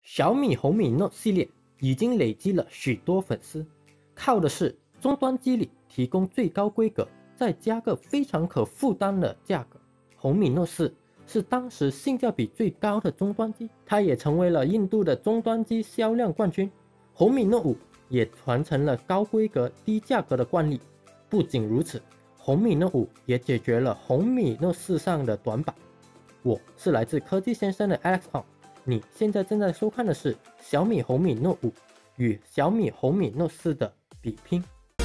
小米红米 Note 系列已经累积了许多粉丝，靠的是终端机里提供最高规格，再加个非常可负担的价格。红米 Note 4是当时性价比最高的终端机，它也成为了印度的终端机销量冠军。红米 Note 5也传承了高规格低价格的惯例。不仅如此，红米 Note 5也解决了红米 Note 4上的短板。我是来自科技先生的 Alex Ong， 你现在正在收看的是小米红米 Note 5与小米红米 Note 4的比拼。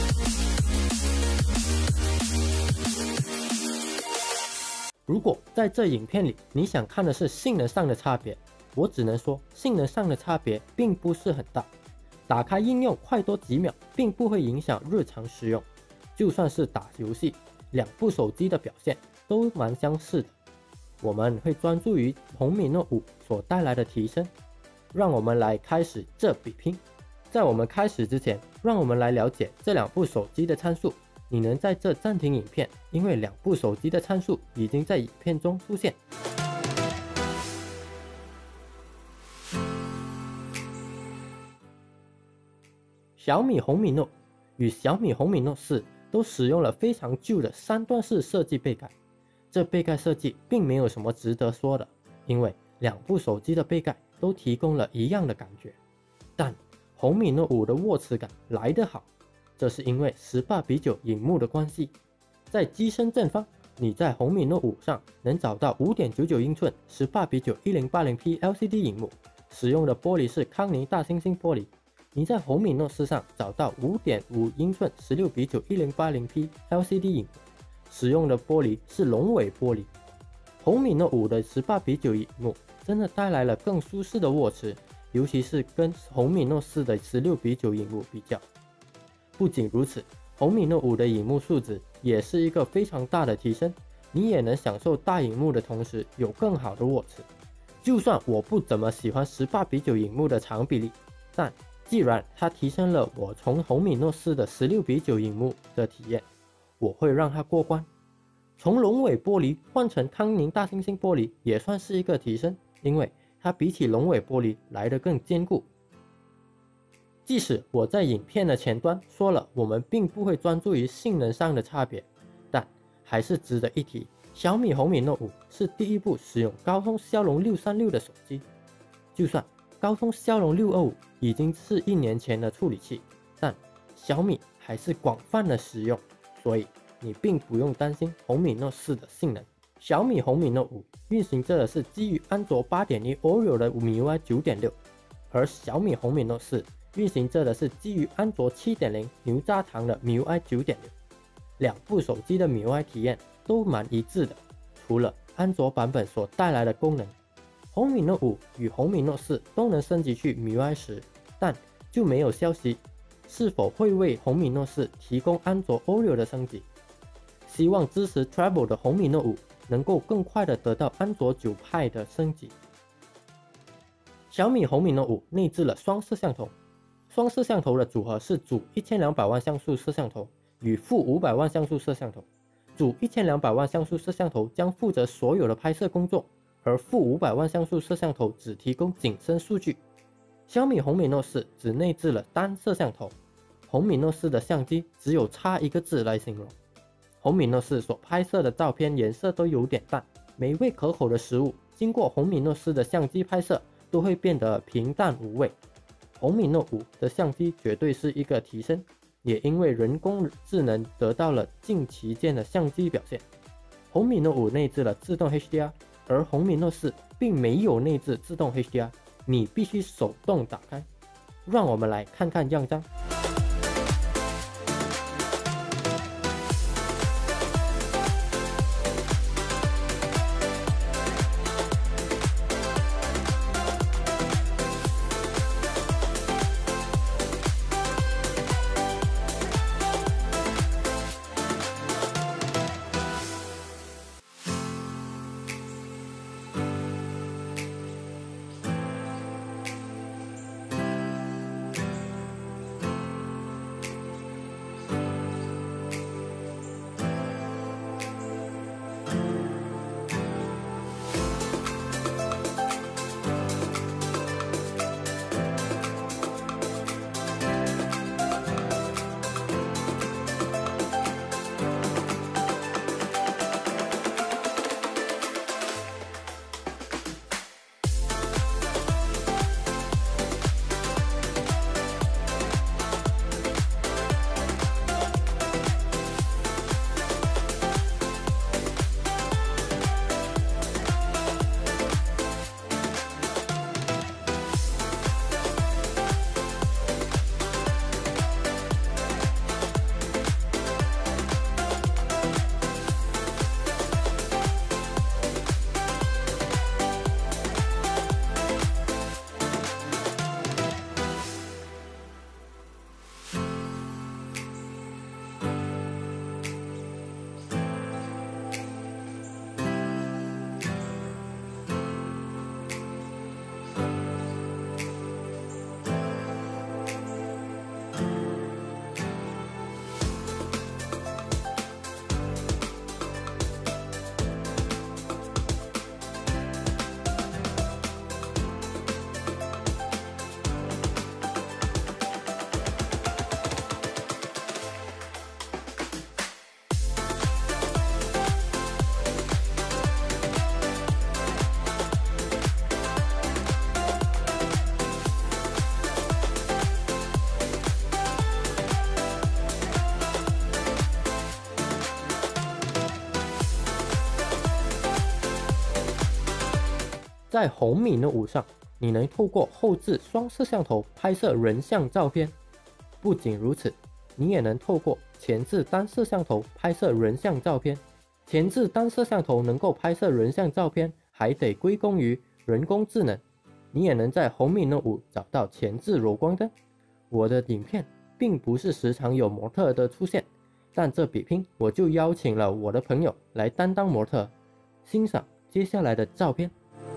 如果在这影片里你想看的是性能上的差别，我只能说性能上的差别并不是很大，打开应用快多几秒，并不会影响日常使用。就算是打游戏，两部手机的表现都蛮相似的。我们会专注于红米 Note 5所带来的提升。让我们来开始这比拼。在我们开始之前，让我们来了解这两部手机的参数。你能在这暂停影片，因为两部手机的参数已经在影片中出现。小米红米 Note 与小米红米 Note 4都使用了非常旧的3段式设计背盖。这背盖设计并没有什么值得说的，因为两部手机的背盖都提供了一样的感觉。但红米 Note 5的握持感来得好，这是因为18:9萤幕的关系。在机身正方，你在红米 Note 5上能找到 5.99 英寸 18:9 1080p LCD 萤幕，使用的玻璃是康宁大猩猩玻璃。你在红米 Note 4上找到 5.5 英寸 16:9 1080p LCD 萤幕，使用的玻璃是龙尾玻璃。红米 Note 5的18:9萤幕真的带来了更舒适的握持，尤其是跟红米 Note 4的16:9萤幕比较。不仅如此，红米 Note 5的萤幕数值也是一个非常大的提升，你也能享受大萤幕的同时有更好的握持。就算我不怎么喜欢18:9萤幕的长比例，但既然它提升了我从红米 Note 4的16:9萤幕的体验，我会让它过关。从龙尾玻璃换成康宁大猩猩玻璃也算是一个提升，因为它比起龙尾玻璃来得更坚固。即使我在影片的前端说了我们并不会专注于性能上的差别，但还是值得一提，小米红米 Note 5是第一部使用高通骁龙636的手机。就算高通骁龙625已经是1年前的处理器，但小米还是广泛的使用，所以你并不用担心红米 Note 4的性能。小米红米 Note 5运行着的是基于安卓 8.1 Oreo 的 MIUI 9.6， 而小米红米 Note 4运行着的是基于安卓 7.0 牛轧糖的 MIUI 9.6。 两部手机的 MIUI 体验都蛮一致的，除了安卓版本所带来的功能。红米 Note 5与红米 Note 4都能升级去 MIUI 10，但就没有消息是否会为红米 Note 4提供安卓 Oreo 的升级。希望支持 Travel 的红米 Note 5能够更快的得到安卓9派的升级。小米红米 Note 5内置了双摄像头，双摄像头的组合是主1200万像素摄像头与负500万像素摄像头。主1200万像素摄像头将负责所有的拍摄工作，而负500万像素摄像头只提供景深数据。小米红米 Note 4只内置了单摄像头，红米 Note 4的相机只有差一个字来形容。红米 Note 4所拍摄的照片颜色都有点淡，美味可口的食物经过红米 Note 4的相机拍摄都会变得平淡无味。红米 Note 5的相机绝对是一个提升，也因为人工智能得到了近旗舰的相机表现。红米 Note 5内置了自动 HDR， 而红米 Note 4并没有内置自动 HDR， 你必须手动打开。让我们来看看样张。 在红米 Note 5上，你能透过后置双摄像头拍摄人像照片。不仅如此，你也能透过前置单摄像头拍摄人像照片。前置单摄像头能够拍摄人像照片，还得归功于人工智能。你也能在红米 Note 5找到前置柔光灯。我的影片并不是时常有模特的出现，但这比拼我就邀请了我的朋友来担当模特，欣赏接下来的照片。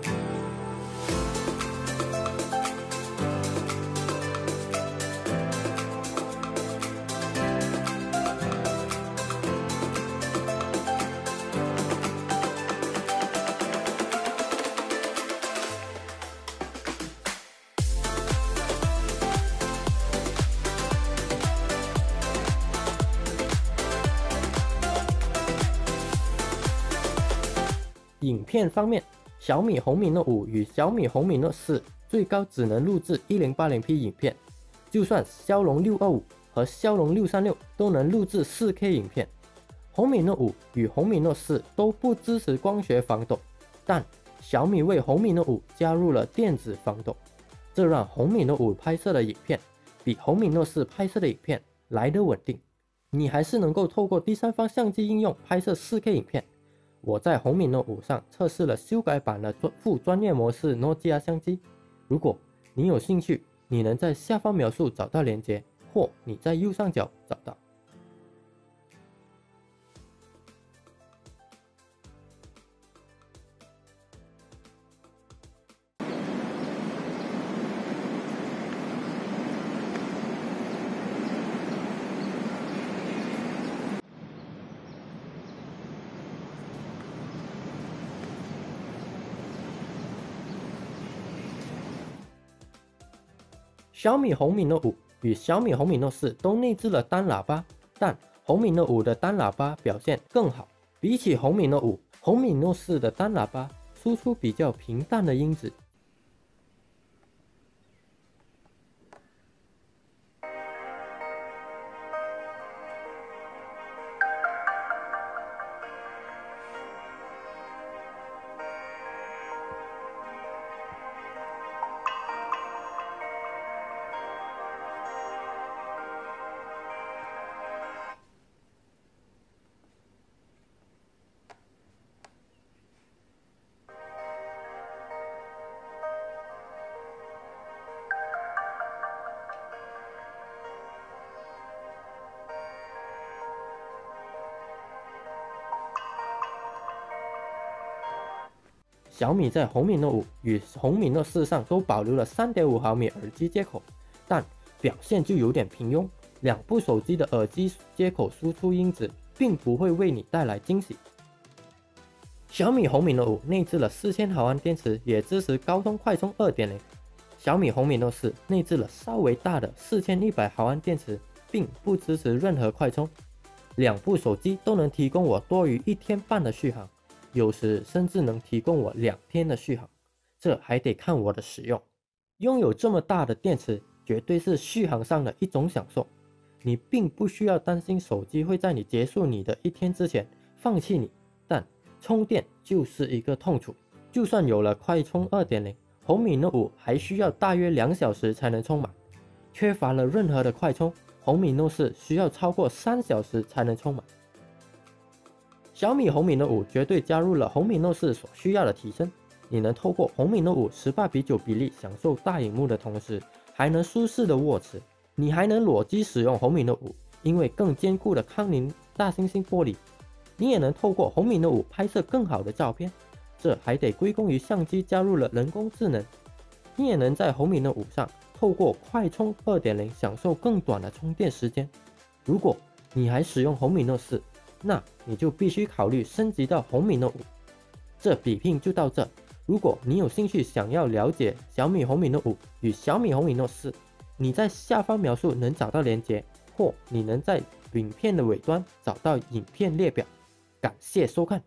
影片方面，小米红米 Note 5与小米红米 Note 4最高只能录制 1080p 影片，就算骁龙625和骁龙636都能录制 4K 影片。红米 Note 5与红米 Note 4都不支持光学防抖，但小米为红米 Note 5加入了电子防抖，这让红米 Note 5拍摄的影片比红米 Note 4拍摄的影片来得稳定。你还是能够透过第三方相机应用拍摄 4K 影片。我在红米 Note 5上测试了修改版的副专业模式 Nokia 相机。如果你有兴趣，你能在下方描述找到链接，或你在右上角找到。小米红米 Note 5与小米红米 Note 4都内置了单喇叭，但红米 Note 5的单喇叭表现更好。比起红米 Note 5，红米 Note 4的单喇叭输出比较平淡的音质。小米在红米 Note 5与红米 Note 4上都保留了 3.5 毫米耳机接口，但表现就有点平庸。两部手机的耳机接口输出音质并不会为你带来惊喜。小米红米 Note 5内置了4000毫安电池，也支持高通快充 2.0。小米红米 Note 4内置了稍微大的4100毫安电池，并不支持任何快充。两部手机都能提供我多于1天半的续航。有时甚至能提供我2天的续航，这还得看我的使用。拥有这么大的电池，绝对是续航上的一种享受。你并不需要担心手机会在你结束你的1天之前放弃你，但充电就是一个痛楚。就算有了快充 2.0， 红米 Note 5还需要大约2小时才能充满。缺乏了任何的快充，红米 Note 4需要超过3小时才能充满。小米红米 Note 5绝对加入了红米 Note 4所需要的提升。你能透过红米 Note 5 18:9比例享受大荧幕的同时，还能舒适的握持。你还能裸机使用红米 Note 5，因为更坚固的康宁大猩猩玻璃。你也能透过红米 Note 5拍摄更好的照片，这还得归功于相机加入了人工智能。你也能在红米 Note 5上透过快充 2.0 享受更短的充电时间。如果你还使用红米 Note 4，那你就必须考虑升级到红米 Note 5。这比拼就到这。如果你有兴趣想要了解小米红米 Note 5与小米红米 Note 4，你在下方描述能找到链接，或你能在影片的尾端找到影片列表。感谢收看。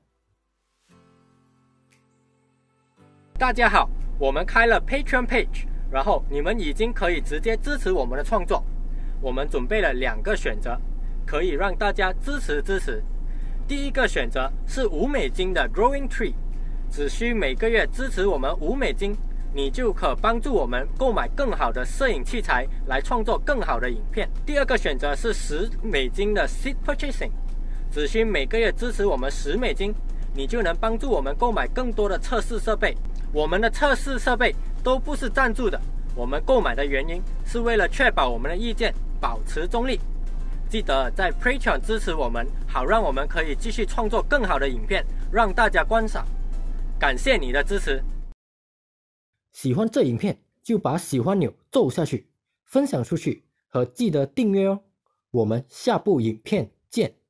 大家好，我们开了 Patreon page， 然后你们已经可以直接支持我们的创作。我们准备了2个选择，可以让大家支持。第一个选择是$5的 Growing Tree， 只需每个月支持我们$5，你就可帮助我们购买更好的摄影器材来创作更好的影片。第二个选择是$10的 Seed Purchasing， 只需每个月支持我们$10，你就能帮助我们购买更多的测试设备。我们的测试设备都不是赞助的，我们购买的原因是为了确保我们的意见保持中立。记得在 Patreon 支持我们，好让我们可以继续创作更好的影片，让大家观赏。感谢你的支持。 喜欢这影片就把喜欢钮揍下去，分享出去和记得订阅哦。我们下部影片见。